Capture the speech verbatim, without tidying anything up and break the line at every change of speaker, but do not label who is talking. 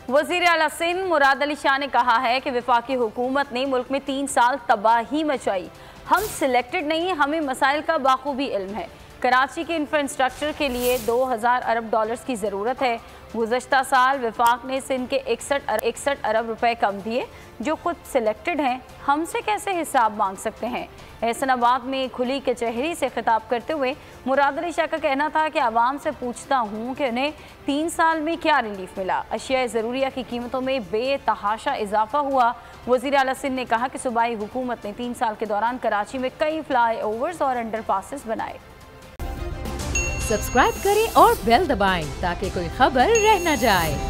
वज़ीर आला सिंध मुराद अली शाह ने कहा है कि वफाकी हुकूमत ने मुल्क में तीन साल तबाही मचाई। हम सिलेक्टेड नहीं, हमें मसाइल का बाखूबी इल्म है। कराची के इंफ्रास्ट्रक्चर के लिए दो हज़ार अरब डॉलर्स की ज़रूरत है। गुज़श्ता साल वफाक ने सिंध के इकसठ इकसठ अरब रुपए कम दिए। जो खुद सिलेक्टेड हैं, हमसे कैसे हिसाब मांग सकते हैं। एहसनाबाद में खुली कचहरी से खिताब करते हुए मुराद अली शाह का कहना था कि आवाम से पूछता हूँ कि उन्हें तीन साल में क्या रिलीफ मिला। अशिया ज़रूरिया की कीमतों में बेतहाशा इजाफा हुआ। वज़ीर आला सिंध ने कहा कि सूबाई हुकूमत ने तीन साल के दौरान कराची में कई फ्लाई ओवर्स और अंडर पासिस बनाए।
सब्सक्राइब करें और बेल दबाएं ताकि कोई खबर रह न जाए।